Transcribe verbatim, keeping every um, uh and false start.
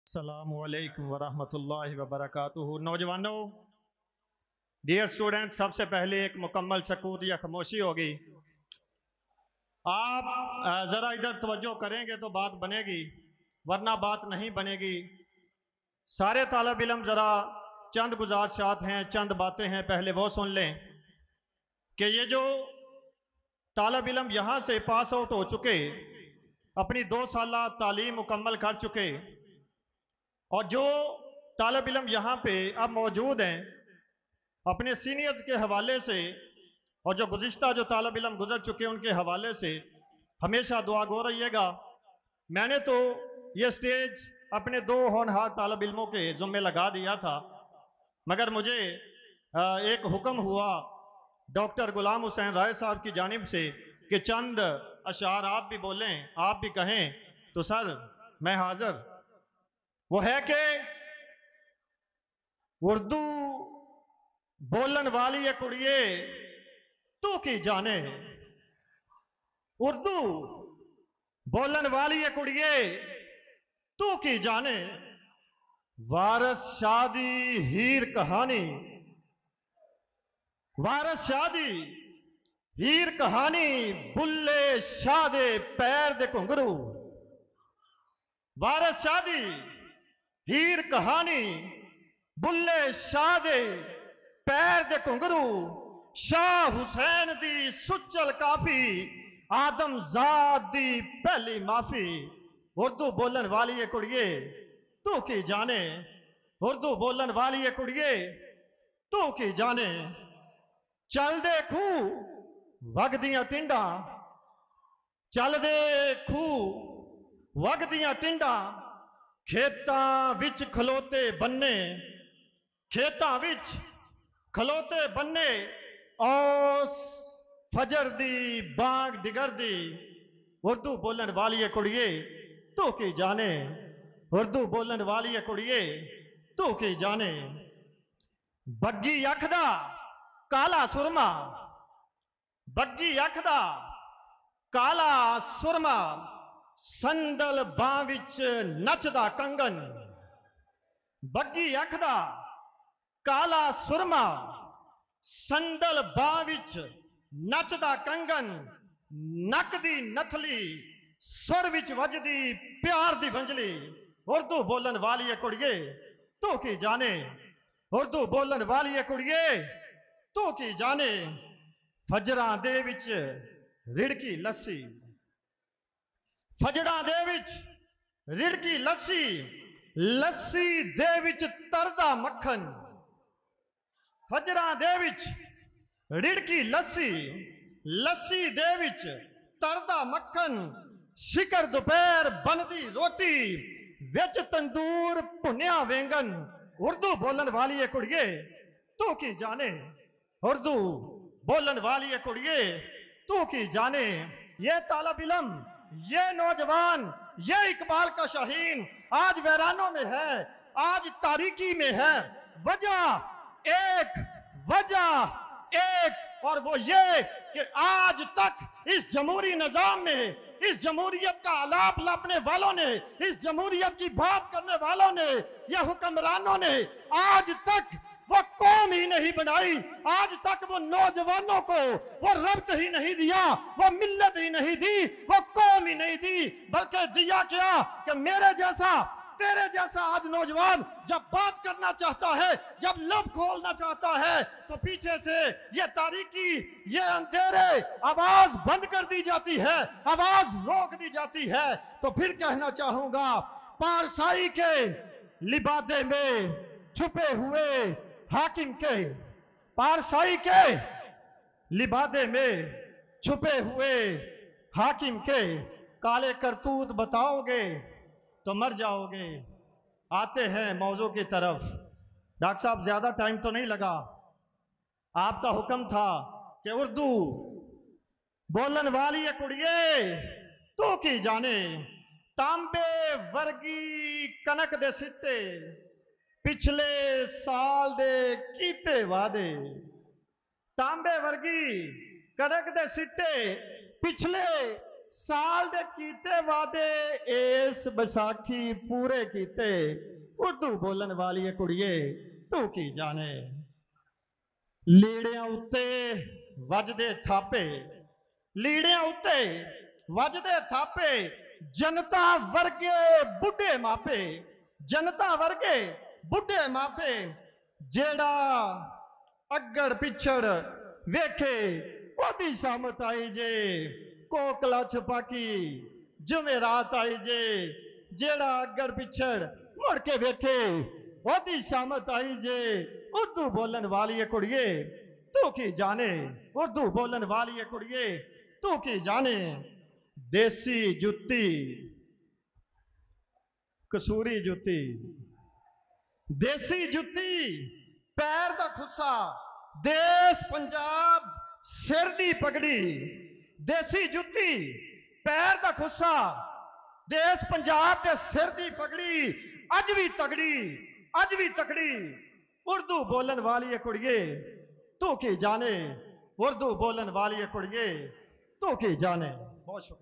अस्सलामुअलैकुम वरहमतुल्लाहि वबरकातुहू। नौजवानों, डियर स्टूडेंट्स, सबसे पहले एक मुकम्मल सकूत या खामोशी होगी। आप ज़रा इधर तवज्जो करेंगे तो बात बनेगी, वरना बात नहीं बनेगी। सारे तालिब इल्म ज़रा चंद गुज़ारिशात हैं, चंद बातें हैं, पहले वो सुन लें कि ये जो तालिब इल्म यहाँ से पास आउट हो चुके, अपनी दो साल तालीम मुकम्मल कर चुके, और जो तालिब इल्म यहाँ पे अब मौजूद हैं, अपने सीनियर्स के हवाले से और जो गुज़िश्ता जो तालिब इल्म गुजर चुके उनके हवाले से हमेशा दुआ गो रहिएगा। मैंने तो ये स्टेज अपने दो होनहार तालिब इल्मों के ज़ुम्मे लगा दिया था, मगर मुझे एक हुक्म हुआ डॉक्टर गुलाम हुसैन राय साहब की जानिब से कि चंद अशार आप भी बोलें, आप भी कहें, तो सर मैं हाज़िर। वो है कि उर्दू बोलन वाली ये कुड़िए तू की जाने, उर्दू बोलन वाली ये कुड़िए तू की जाने, वारस शादी हीर कहानी, वारस शादी हीर कहानी, बुल्ले शादे पैर दे घुंघरू, वारस शादी हीर कहानी, बुल्ले शादे पैर दे घुंघरू, शाह हुसैन दी सुचल काफी, आदम ज़ात दी पहली माफी। उर्दू बोलन वाली ये कुड़िए तू की जाने, उर्दू बोलन वाली ये कुड़िए तू की जाने, चल दे खू वगदियां टिंडा, चल दे खू वगदियां टिंडा, खेतां विच खलोते बन्ने, खेतां विच खलोते बन्ने, औस फजर दी बाग डिगर दी। उर्दू बोलन वाली ये कुड़िए तू की जाने, उर्दू बोलन वाली ये कुड़िए तू की जाने, बग्गी अख दा काला सुरमा, बग्गी अख दा काला सुरमा, संदल बां विच नचदा कंगन, बग्गी अख दा काला सुरमा, संदल बां विच नचदा कंगन, नक दी नथली सुर विच वजदी प्यार दी वंजली। उर्दू बोलन वाली ये कुड़िए तू की जाने, उर्दू बोलन वाली ये कुड़िए तू की जाने, फजरां दे विच रिड़की लस्सी, फजरां दे विच रिड़की लस्सी, लस्सी दे विच तरदा मक्खन, फजरां दे विच रिड़की लस्सी, लस्सी दे विच तरदा मक्खन, शिकर दोपहर बनदी रोटी, विच तंदूर भुनिया वेंगन। उर्दू बोलन वाली ये कुड़िए तू की जाने, उर्दू बोलन वाली ये कुड़िए तू की जाने। ये तालिब इल्म, ये नौजवान, ये इकबाल का शाहीन आज वैरानों में है, आज तारीकी में है। वजह एक, वजह एक, और वो ये कि आज तक इस जमहूरी निजाम में, इस जमहूरियत का आलाप लापने वालों ने, इस जमहूरियत की बात करने वालों ने, या हुक्मरानों ने आज तक वो कौम ही नहीं बनाई, आज तक वो नौजवानों को वो रब्त ही नहीं दिया, वो मिल्लत ही नहीं दी, वो कौम ही नहीं दी, बल्कि दिया क्या कि मेरे जैसा, तेरे जैसा आज नौजवान जब बात करना चाहता है, जब लब खोलना चाहता है, तो पीछे से ये तारीकी, ये अंधेरे आवाज बंद कर दी जाती है, आवाज रोक दी जाती है। तो फिर कहना चाहूंगा, पारसाई के लिबादे में छुपे हुए हाकिम के, पारसाई के लिबादे में छुपे हुए हाकिम के, काले करतूत बताओगे तो मर जाओगे। आते हैं मौजू की तरफ। डॉक्टर साहब ज्यादा टाइम तो नहीं लगा, आपका हुक्म था कि उर्दू बोलन वाली ये कुड़िए तू की जाने, तांबे वर्गी कनक दे सिट्टे, पिछले साल दे कीते वादे, तांबे वर्गी कनक दे सिट्टे, पिछले साल दे कीते वादे इस बैसाखी पूरे कीते। उर्दू बोलन वाली कुड़िए तू की जाने। लीड़ियां उत्ते वजदे थापे, लीड़ियां उत्ते वजदे थापे, जनता वर्गे बुढ़े मापे, जनता वर्गे बुढ़े मापे। जेड़ा अगड़ पिछड़ वेखे ओदी शामत आई जे, कोकला छपाकी जुमेरात आई जे। जेड़ा अगड़ पिछड़ मुड़ के वेखे ओदी शामत आई जे। उर्दू बोलन वाली है कुड़िए तू की जाने, उर्दू बोलन वाली है कुड़िए तू की जाने। देसी जुत्ती कसूरी जुत्ती, देसी जुत्ती पैर दा खुस्सा, देश पंजाब सिर दी पगड़ी। देसी जुत्ती पैर दा खुस्सा, देश पंजाब दे सिर दी पगड़ी। अज भी तगड़ी, अज भी तकड़ी। उर्दू बोलन वाली है कुड़िए तू की जाने, उर्दू बोलन वाली है कुड़िए तू की जाने। बहुत शुक्रिया।